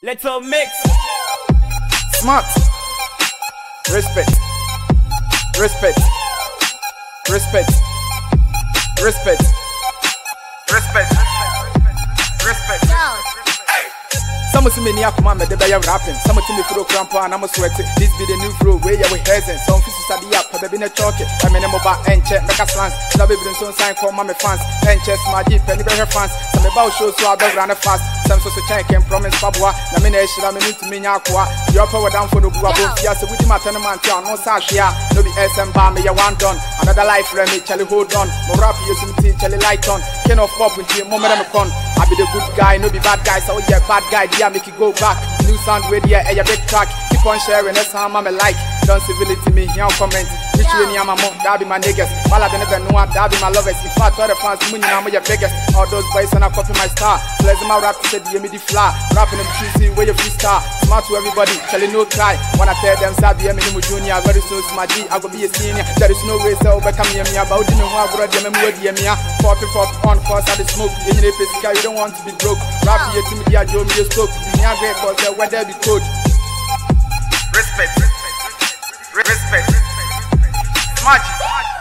Let's all mix. Smart. Respect. Respect. Respect. Respect. Respect. Respect. Some see me near command, they be rapping. Some see me throw crampo and I'm sweating. This be the new flow where you with heads. Some fishes are the up, baby in a chocolate. I mean, I'm about and check, make a slant. Some baby don't sign for my fans. And chest, my jeep, and her fans. Some about shows so I don't run fast. Some so check and promise Pabua. Namination, I mean to me, Aqua. Your power down for the Bua. Yes, with my tenement, no Sashia. No be SM bar, me, one done. Another life, Remy, Charlie, hold on. More rap, you see, Charlie, light on. Ken of pop with you, moment, I'm con. I be the good guy, no be bad guy, so yeah, bad guy. Yeah, make it go back. New sound with yeah, a big track. Keep on sharing, that's how I'm like. Don't civility me, here comment. Which way me, I'm a mom, that be my niggas. While I don't even know what, that be my lovers. If I thought the fans, money, I'm your biggest. All those boys and I copy my star. Pleasant my rap to say, give me the fly. Rapping them cheesy, where you freestyle. Smart to everybody, telling no cry. When I tell them, Sabi, I'm a junior, very soon, my G, I will be a senior. There is no way, so become me, about the one who brought them and would hear me. 40 on, cause I smoke. In the physical, you don't want to be broke. Rap here to me, I do me a stroke. Me a great cause the weather be cold. Respect. Respect. Smart.